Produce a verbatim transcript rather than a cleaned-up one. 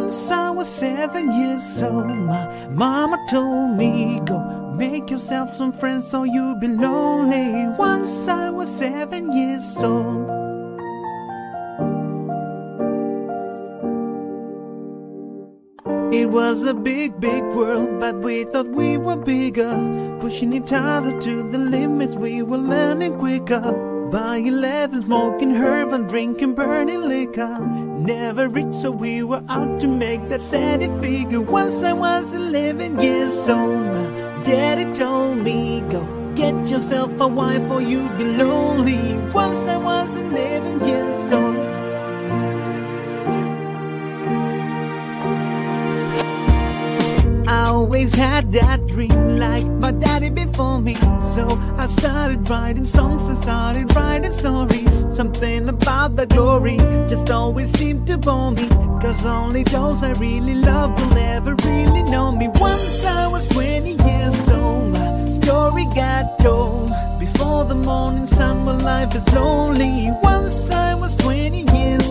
Once I was seven years old, my mama told me, go make yourself some friends so you'll be lonely. Once I was seven years old. It was a big, big world, but we thought we were bigger. Pushing each other to the limits, we were learning quicker. By eleven, smoking herb and drinking burning liquor. Never rich, so we were out to make that steady figure. Once I was eleven years old, my daddy told me, go get yourself a wife or you'll be lonely. Once I was eleven years old. I always had that dream like my daddy before me. So I started writing songs, I started writing stories. Something about the glory just always seemed to bore me, cause only those I really love will ever really know me. Once I was twenty years old, my story got told. Before the morning sun, when life is lonely. Once I was twenty years